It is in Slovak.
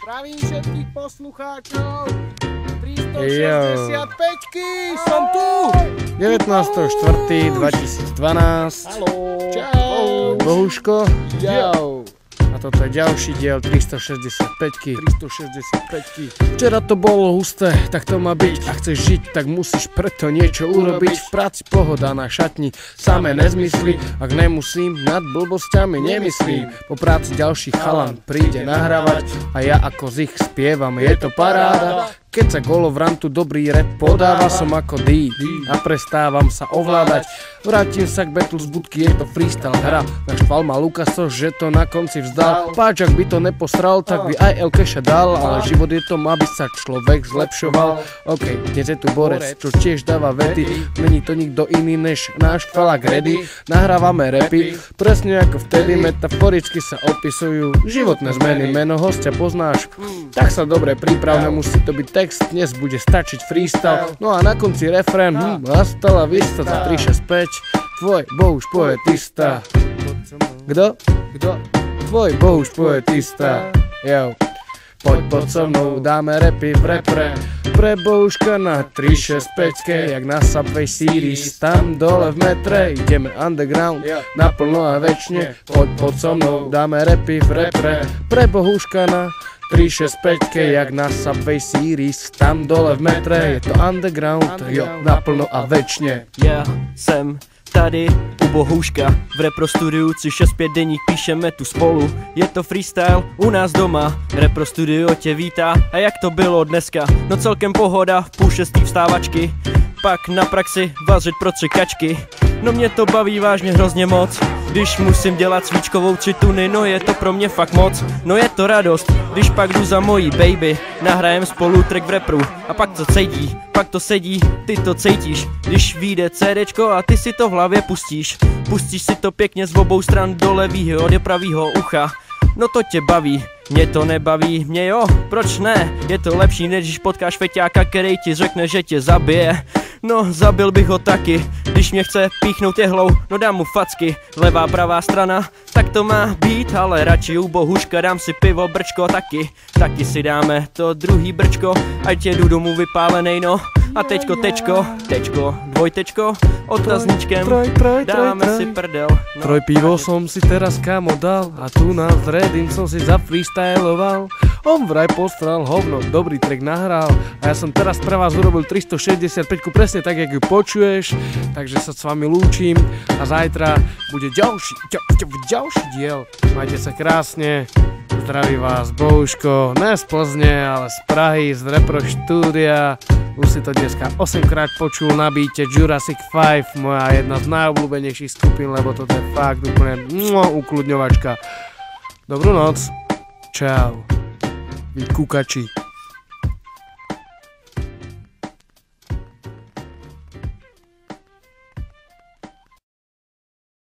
Zdravím všetkých poslucháčov 365-ky, som tu! 19.4.2012. Haló! Čau! Bohuško. Čau! A toto je ďalší diel 365-ky. 365-ky. Včera to bolo husté, tak to má byť. A chceš žiť, tak musíš preto niečo urobiť. V práci pohoda, na šatni samé nezmysly. Ak nemusím, nad blbosťami nemyslím. Po práci ďalší chalan príde nahrávať a ja ako z ich spievam, je to paráda. Keď sa Golovrantu dobrý rap podáva, som ako D a prestávam sa ovládať. Vrátim sa k battle z budky, je to freestyle hra. Naštval ma Lukaso, že to na konci vzdal. Páč, ak by to nepostral, tak by aj Elkeša dal. Ale život je tom, aby sa človek zlepšoval. OK, dnes je tu borec, čo tiež dáva vety. Není to nikto iný než náš Falak Ready. Nahrávame rapy, presne ako vtedy. Metaforicky sa opisujú životné zmeny. Meno hostia poznáš, tak sa dobre priprav, nemusí to byť text, dnes bude stačiť freestyle. No a na konci refrén, hasta la vista za 365. Tvoj Bohuš poetista. Kto? Tvoj Bohuš poetista. Jo. Poď so mnou, dáme rapy v repre. Pre Bohuška na 365-ke, jak na Subway Series. Tam dole v metre, ideme underground, naplno a večne. Poď so mnou, dáme rapy v repre. Pre Bohuška na 365-ke, jak na Subway Series. Tam dole v metre, je to underground, jo, naplno a večne. Já jsem tady u Bohuška v Repro Studiu 365 deník, píšeme tu spolu. Je to freestyle u nás doma, Repro Studio tě vítá. A jak to bylo dneska? No celkem pohoda, v 5:30 vstávačky. Pak na praxi vařit pro 3 kačky. No mě to baví vážně hrozně moc. Když musím dělat svíčkovou 3 tuny, no je to pro mě fakt moc. No je to radost, když pak jdu za mojí baby. Nahrajem spolu track v repru a pak to cítí, pak to sedí, ty to cítíš. Když vyjde CDčko a ty si to v hlavě pustíš. Pustíš si to pěkně z obou stran, do levýho, do pravýho ucha. No to tě baví, mě to nebaví, mě jo, proč ne? Je to lepší, než když potkáš feťáka, který ti řekne, že tě zabije. No, zabil bych ho taky, když mě chce píchnout jehlou, no dám mu facky. Levá, pravá strana, tak to má být, ale radši u Bohuška dám si pivo, brčko taky. Taky si dáme to druhý brčko, ať jedu domů vypálenej, no. A teďko, dvojtečko, otazníčkem, dáme si prdel. No, Troj pivo som si teraz kámo dal a tu na Redding som si zafreestyloval. On vraj postral hovno, dobrý track nahral a ja som teraz pre vás urobil 365-ku presne tak, jak ju počuješ. Takže sa s vami lúčim a zajtra bude ďalší diel. Majte sa krásne. Zdraví vás Bohuško, ne z Plzne, ale z Prahy, z Repro štúdia. Už si to dneska 8-krát počul na beate Jurassic 5, moja jedna z najobľúbenejších skupín, lebo toto je fakt úplne ukludňovačka. Dobrú noc, čau, vy kukači.